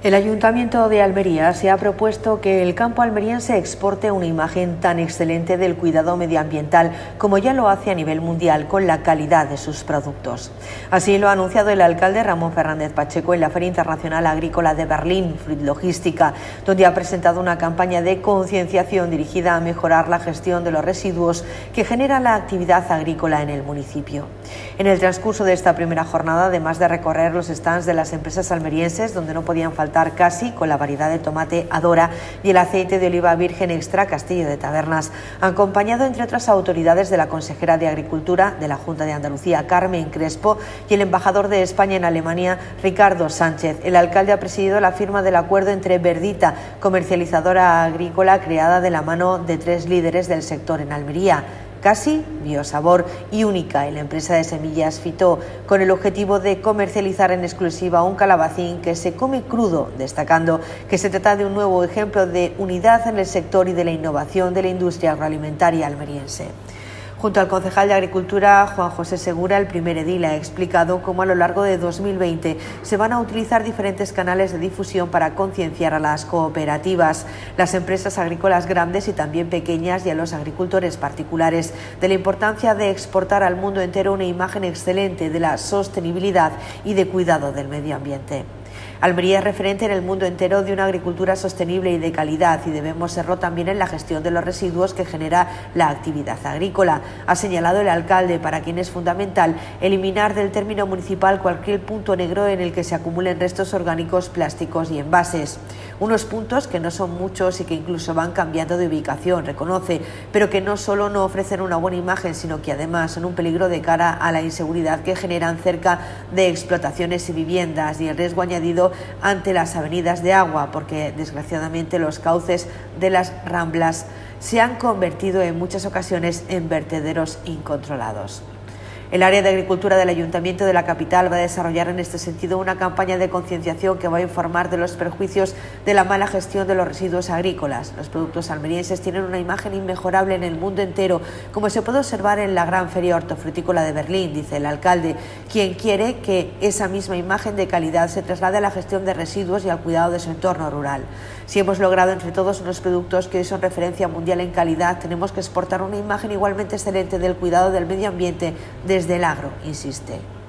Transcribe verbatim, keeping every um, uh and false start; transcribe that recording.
El Ayuntamiento de Almería se ha propuesto que el campo almeriense exporte una imagen tan excelente del cuidado medioambiental como ya lo hace a nivel mundial con la calidad de sus productos. Así lo ha anunciado el alcalde Ramón Fernández Pacheco en la Feria Internacional Agrícola de Berlín, Fruit Logística, donde ha presentado una campaña de concienciación dirigida a mejorar la gestión de los residuos que genera la actividad agrícola en el municipio. En el transcurso de esta primera jornada, además de recorrer los stands de las empresas almerienses, donde no podían faltar casi con la variedad de tomate Adora y el aceite de oliva virgen extra Castillo de Tabernas, acompañado entre otras autoridades de la consejera de Agricultura de la Junta de Andalucía, Carmen Crespo, y el embajador de España en Alemania, Ricardo Sánchez. El alcalde ha presidido la firma del acuerdo entre Verdita, comercializadora agrícola creada de la mano de tres líderes del sector en Almería, Casi, Biosabor y Única, en la empresa de semillas Fito, con el objetivo de comercializar en exclusiva un calabacín que se come crudo, destacando que se trata de un nuevo ejemplo de unidad en el sector y de la innovación de la industria agroalimentaria almeriense. Junto al concejal de Agricultura, Juan José Segura, el primer edil ha explicado cómo a lo largo de dos mil veinte se van a utilizar diferentes canales de difusión para concienciar a las cooperativas, las empresas agrícolas grandes y también pequeñas y a los agricultores particulares de la importancia de exportar al mundo entero una imagen excelente de la sostenibilidad y de cuidado del medio ambiente. Almería es referente en el mundo entero de una agricultura sostenible y de calidad y debemos serlo también en la gestión de los residuos que genera la actividad agrícola, ha señalado el alcalde, para quien es fundamental eliminar del término municipal cualquier punto negro en el que se acumulen restos orgánicos, plásticos y envases. Unos puntos que no son muchos y que incluso van cambiando de ubicación, reconoce, pero que no solo no ofrecen una buena imagen, sino que además son un peligro de cara a la inseguridad que generan cerca de explotaciones y viviendas y el riesgo añadido ante las avenidas de agua, porque desgraciadamente los cauces de las ramblas se han convertido en muchas ocasiones en vertederos incontrolados. El área de agricultura del Ayuntamiento de la capital va a desarrollar en este sentido una campaña de concienciación que va a informar de los perjuicios de la mala gestión de los residuos agrícolas. Los productos almerienses tienen una imagen inmejorable en el mundo entero, como se puede observar en la gran feria hortofrutícola de Berlín, dice el alcalde, quien quiere que esa misma imagen de calidad se traslade a la gestión de residuos y al cuidado de su entorno rural. Si hemos logrado entre todos unos productos que hoy son referencia mundial en calidad, tenemos que exportar una imagen igualmente excelente del cuidado del medio ambiente desde el agro, insiste.